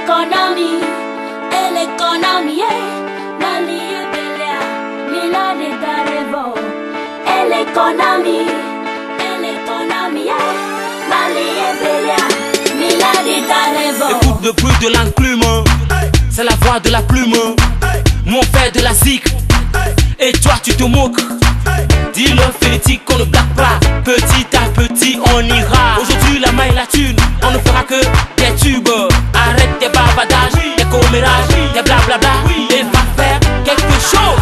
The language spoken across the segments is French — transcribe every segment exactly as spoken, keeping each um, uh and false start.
l'économie, et l'économie, Mali et Belia, Mila de Tarevo. Et l'économie, et l'économie, Mali et Belia, Mila de Tarevo. Écoute le bruit de l'enclume, c'est la voix de la plume. Nous on fait de la zik, et toi tu te moques. Dis le phénétique qu'on ne blague pas, petit à petit on ira. Aujourd'hui la main et la thune, on ne fera que des tubes. Arrête tes bavadages, tes commérages, tes blablabla, et va faire quelque chose.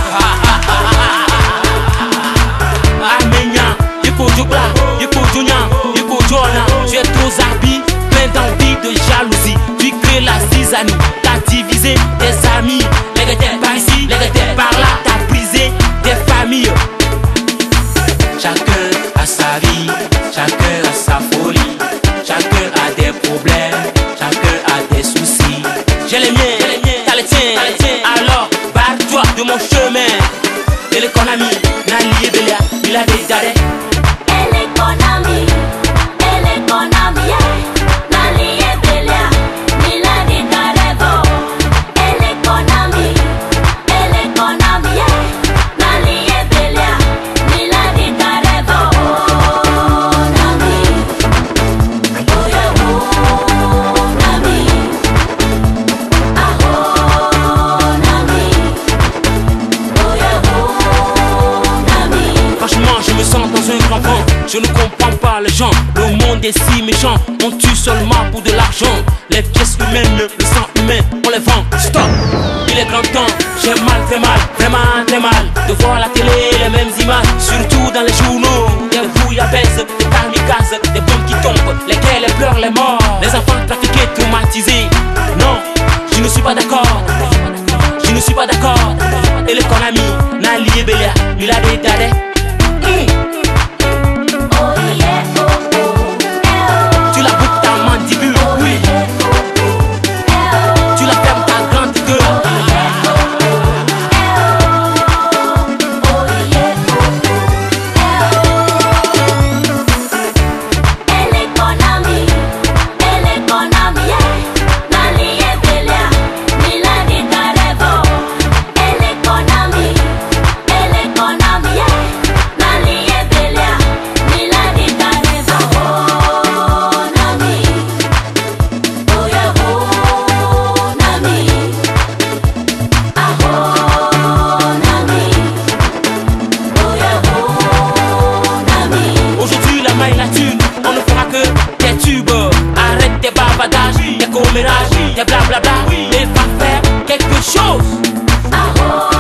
Arménien, il faut du bla, il faut du nyan, il faut du ona. Tu es trop habillé, plein d'envie, de jalousie. Tu crées la zizanie, t'as divisé tes amis. Les gars par ici, les gars par là, t'as brisé tes familles. Chacun a sa vie, chacun a sa folie, chacun a des problèmes, chacun a des soucis. J'ai les miens, t'as les tiens, alors barre-toi de mon chemin. Et l'économie, Nali et Belia, il a des dadais. Et l'économie, et l'économie, Mali et Belia, Mila de Tarevo. Et l'économie, et l'économie, Mali et Belia, Mila de Tarevo. Nami, oh yeah, oh Nami, ah oh Nami, oh yeah, oh Nami. Franchement, je me sens dans un grand vent. Je ne comprends pas les gens. Le monde est si méchant. On tue seulement pour de l'argent. Les pièces humaines, le sang humain, on les vend. Stop! Il est grand temps. J'ai mal, très mal, vraiment très mal de voir à la télé les mêmes images, surtout dans les journaux. Des bouillabaisse, des kamikazes, des bombes qui tombent, lesquels les pleurent les morts, les enfants trafiqués, traumatisés. Non, je ne suis pas d'accord. Je ne suis pas d'accord. Et l'économie, Nali et Belia, il a des dadais. Oh yeah, oh oh, eh oh. Tu la boucles ta mandibule, oui. Tu la fermes ta grande gueule. Et l'économie, et l'économie, Mali et Belia, Mila de Tarevo. Et l'économie, et l'économie, Mali et Belia, Mila de Tarevo. Oh Nami, oh yeah, oh Nami, ah oh Nami, oh yeah, oh Nami. Aujourd'hui la main et la thune, on ne fera que des tubes. Arrête tes bavadages, tes commérages, tes blablabla, et va faire quelque chose. Ah oh